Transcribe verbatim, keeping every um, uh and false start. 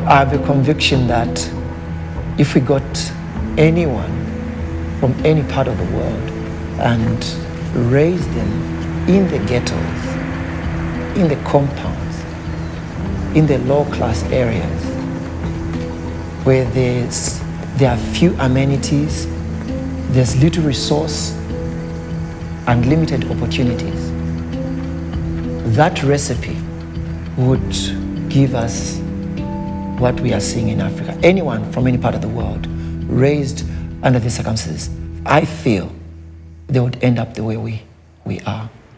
I have a conviction that if we got anyone from any part of the world and raised them in the ghettos, in the compounds, in the low-class areas, where there's, there are few amenities, there's little resource, and limited opportunities, that recipe would give us what we are seeing in Africa. Anyone from any part of the world raised under these circumstances, I feel they would end up the way we, we are.